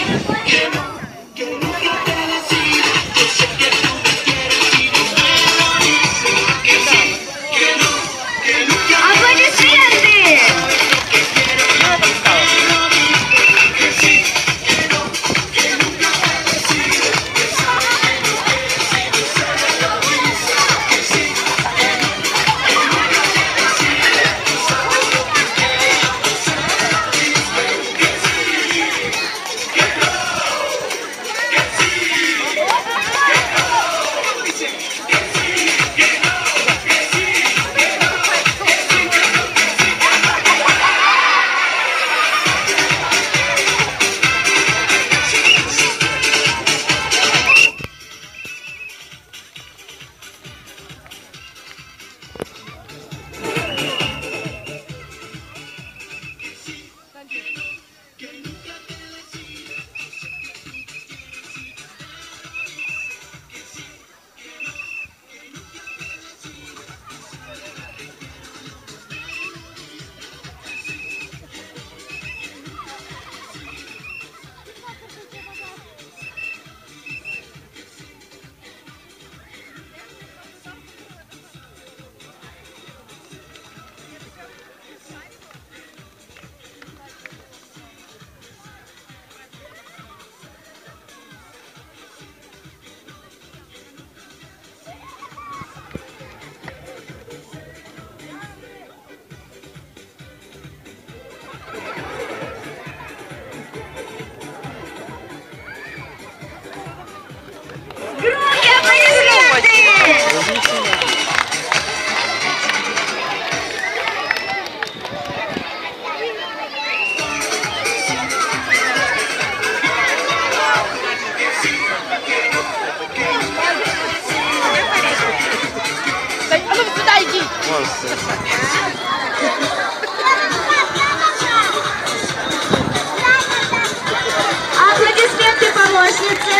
Аплодисменты помощнице.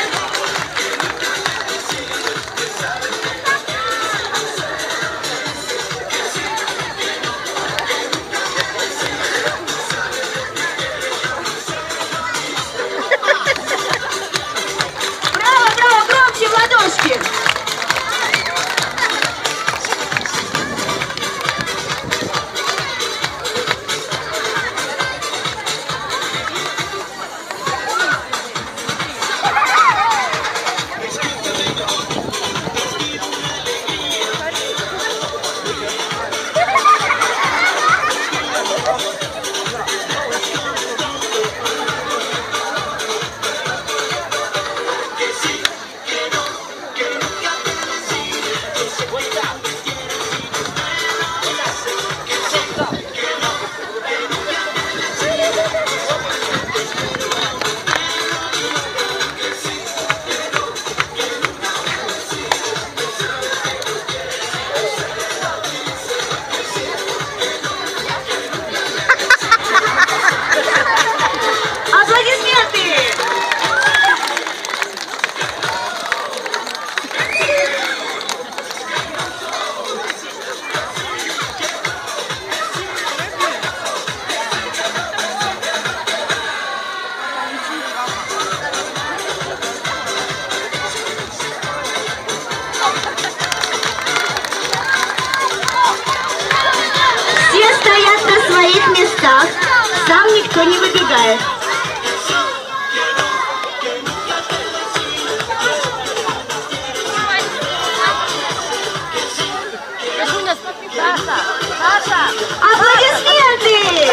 Браво, браво, громче в ладошки. Сам никто не выбегает. Аплодисменты!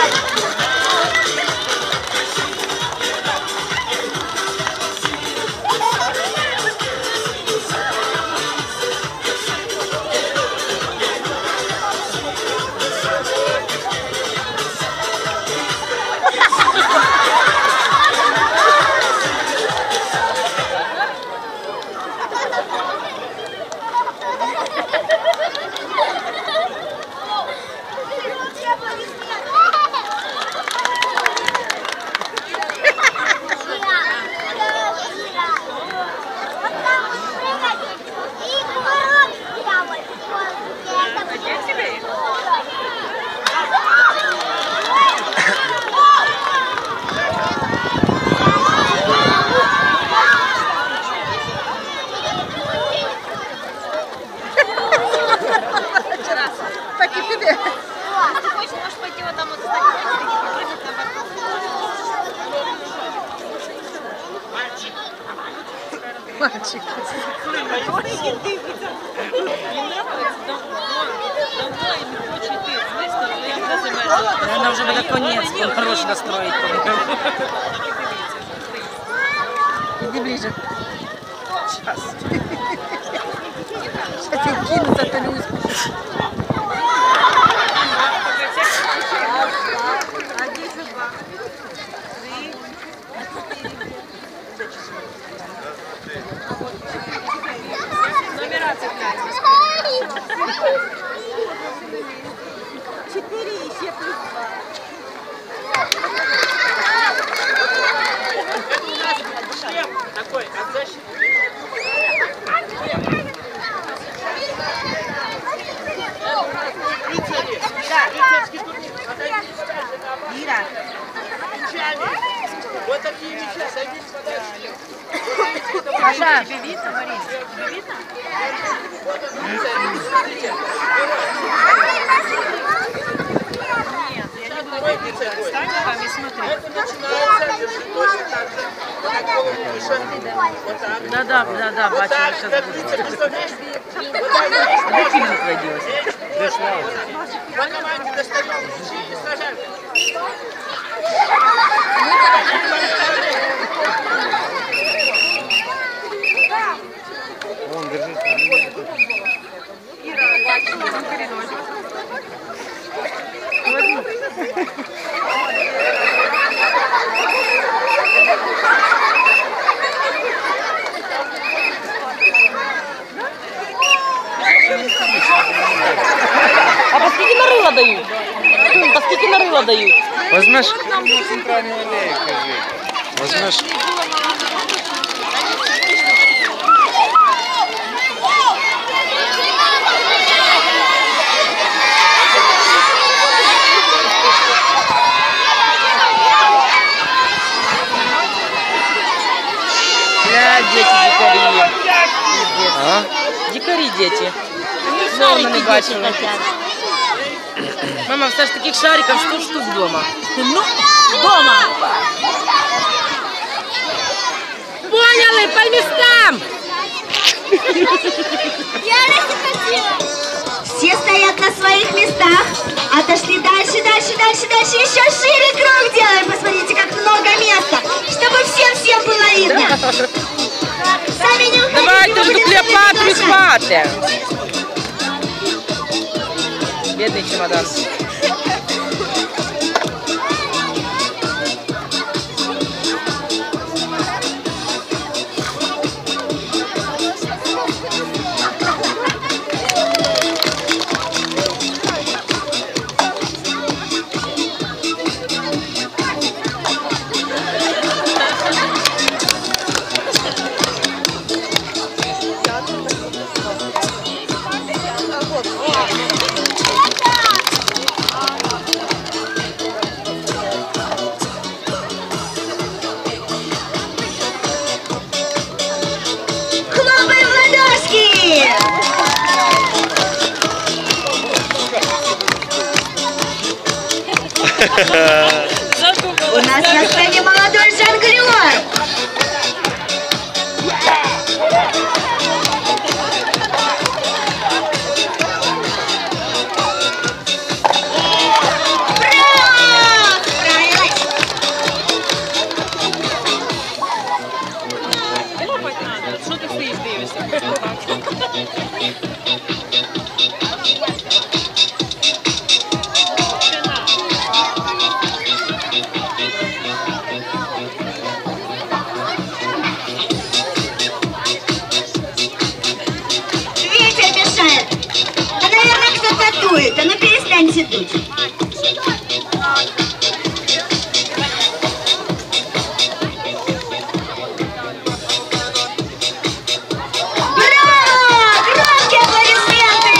Мальчик. Наверное, уже на конец, он хороший настроить, по-моему. Иди ближе. Сейчас. Сейчас их кинут, а то не успеешь. Такой, от защиты. Рыцарский турнир. Ира. Вот такие мячи, садитесь подальше. Паша. Тебе видно, Марина? Тебе видно? Смотрите. Нет, я не буду. Встань там и смотри. Это начинается, держи точно так же. Вот так голову выше. Вот так. Да, Вот бачу, так, сейчас как буду. рыцарь, представляешь? Вот так. Фильм родилась. По команде достаем мячи и сажаем. Вон, держись. А по скільки на рыло дают? По скільки на рыло дают? Возьмешь? Центральную аллею, кажи. Возьмешь? Бля, дети дикари. А? Дикари дети. Шарики не дети бачила. хотят. Мама, все ж таких шариков 100 штук дома. Ну, дома. Поняли, по местам! Все стоят на своих местах. Отошли дальше, дальше. Еще шире круг делаем. Посмотрите, как много места. Чтобы всем было видно. Сами не уходите. Давайте ж до Клеопатры спати. Бедный чемодан. Хлопаем в ладошки. У нас на сцене молодой жонглер. Браво! Справилась. Що ти стоїш, дивишся? Ветер мешает. А, наверное, кто-то дует. А ну перестаньте дуть. Браво! Громкие аплодисменты!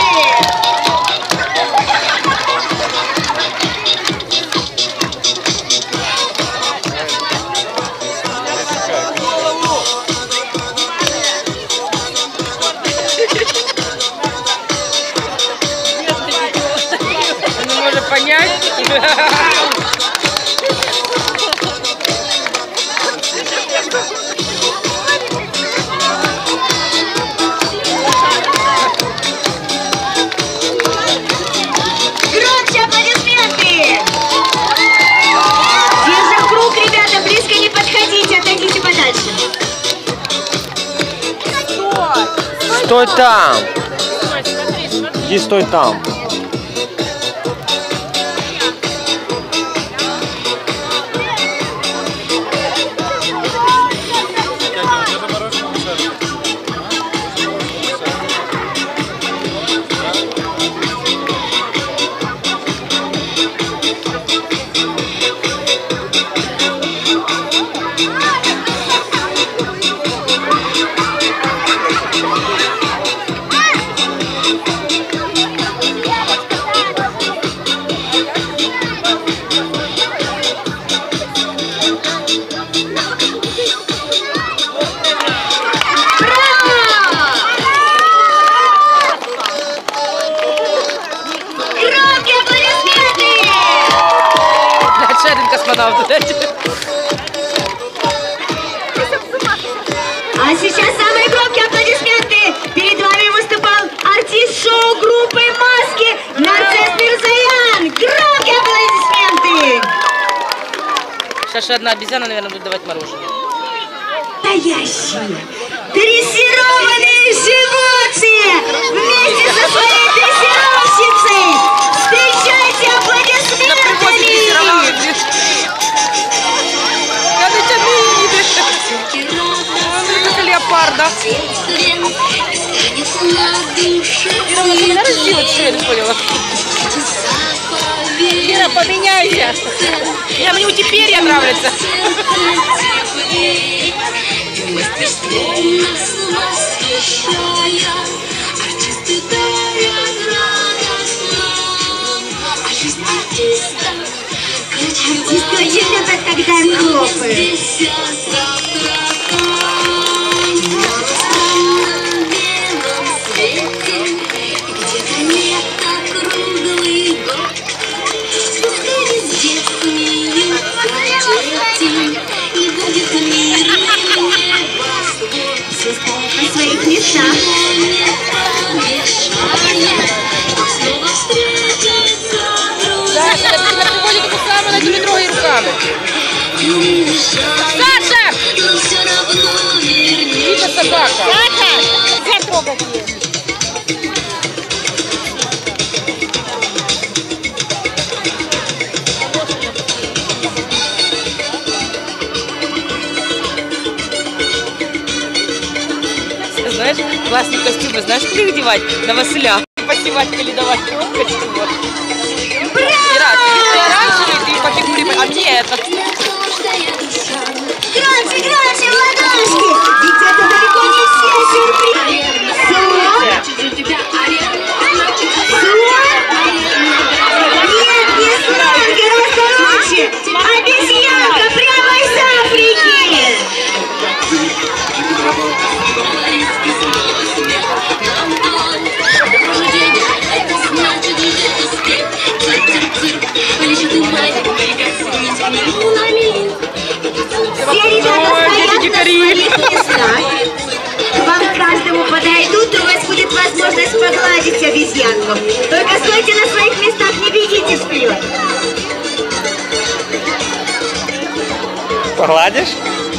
Он не может понять. Стой там. Иди, стой там. Космонавт. А сейчас самые громкие аплодисменты. Перед вами выступал артист шоу группы «Маски» Нарцисс Мирзоян. Громкие аплодисменты. Сейчас же одна обезьяна, наверное, будет давать мороженое. Настоящие дрессированные животные вместе со своей дрессировщицей. Встречайте аплодисментами. Как леопарда. Не надо сделать, что я не поняла. Ира, поменяйся. Мне теперь я нравится. Артисты очень любят, когда им хлопают. Все стоят на своих местах. Саша, ты меня приводит к самому, на тебе трогай руками. Саша! Видишь, собака. Саша! Нельзя трогать ее. Знаешь, классные костюмы, знаешь, куда их девать? На Василя. Посевать или давать костюмы. Ира, ты оранжевый, ты пофигури, а где этот? Громче, громче, в ладошки! Ведь это далеко не все сюрпризы. Слон? Нет, не слон, гораздо лучше. Обезьянка прямо из Африки. Все ребята стоят на своих местах. К вам каждому подойдут, и у вас будет возможность погладить обезьянку. Только стойте на своих местах, не бегите вперед. Погладишь?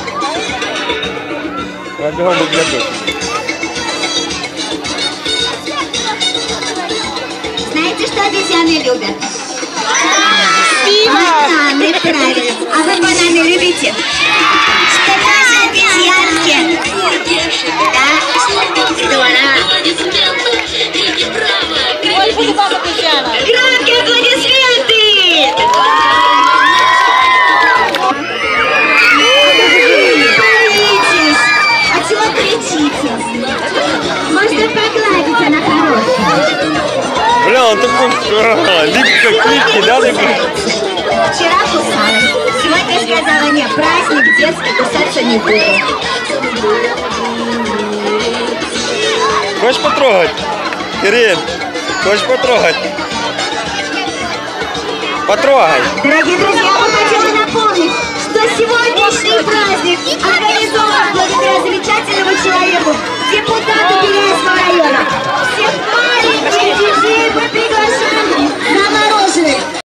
Я бегом выгляжу. Знаете, что обезьяны любят? Бананы, правильно. А вы бананы любите? Что наши обезьянки? Да? Здорово. Ой, буду вам обезьяна. Громкие аплодисменты! Не боитесь. А чего кричите? Можно погладить, она хорошая. Бля, он такой липко клики, да? Вчера кусалась. Сегодня сказала, нет, праздник детский, кусаться не буду. Хочешь потрогать? Ирин, хочешь потрогать? Потрогай. Дорогие друзья, мы хотим